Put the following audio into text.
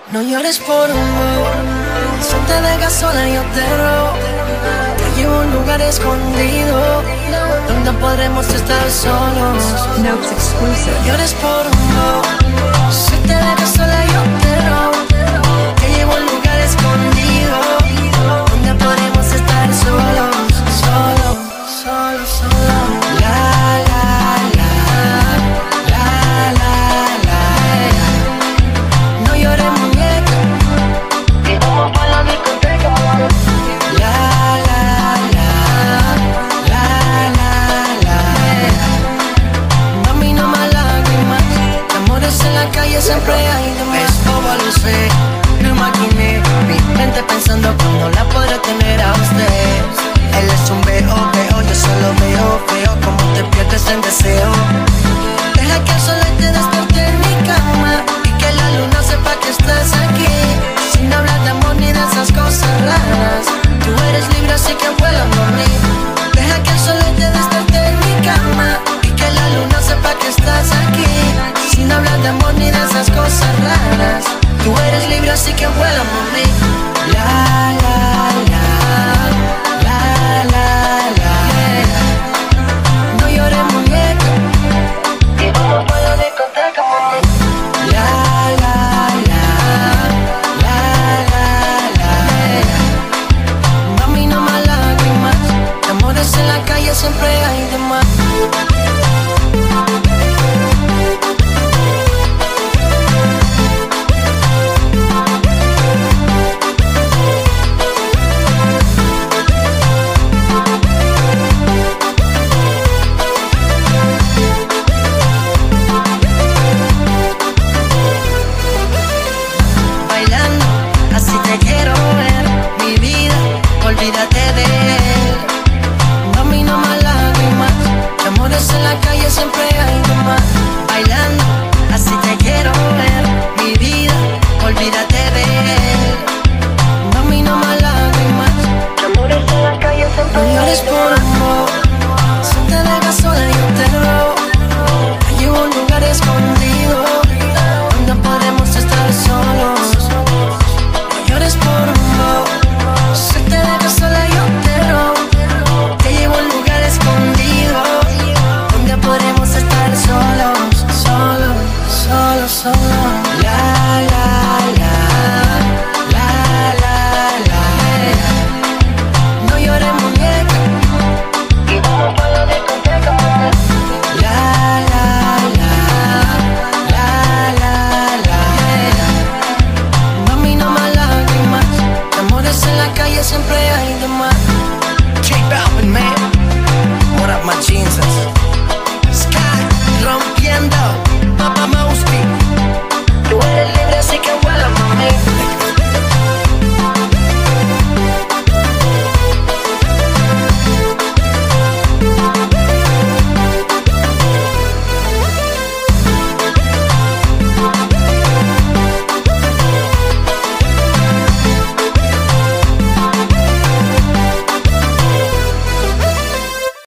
No llores por un amor, si te dejas sola yo te robo. Te llevo a un lugar escondido donde podremos estar solos. Notes exclusive. No llores por un amor, si te dejas sola yo te robo. Te llevo a un lugar escondido donde podremos estar solos, solos, solos, solos. Siempre hay de más. Todo lo sé, lo imaginé. Mi mente pensando cuando la podré tener a usted. Él es un veo, yo solo veo como te pierdes en deseo. Deja que el sol te despierte en mi cama y que la luna sepa que estás aquí. Sin hablar de amor ni de esas cosas raras. Tú eres libre así que vuela por mí. Deja que el sol te despierte en mi cama y que la luna sepa que estás aquí. Sin hablar de amor ni de esas cosas raras. Tú eres libre así que vuela por mí. La, la, la, la, la, la, yeah. No llores muñeca y vamos pa' la discoteca, mami. La, la, la, la, la, la, yeah. Mami, no más lágrimas. De amores en la calle siempre hay de más. Olvídate de él, mami, no más lágrimas. De amores en la calle siempre hay de más. Bailando, así te quiero ver, mi vida. Olvídate de él, mami, no más lágrimas. De amores en la calle siempre hay de más. No llores por amor, si te dejas sola yo te robo. Te llevo a un lugar escondido donde podremos estar solos. No llores por amor, si te dejas sola yo te robo. Te llevo a un lugar escondido donde podremos estar solos, solos, solos, solos.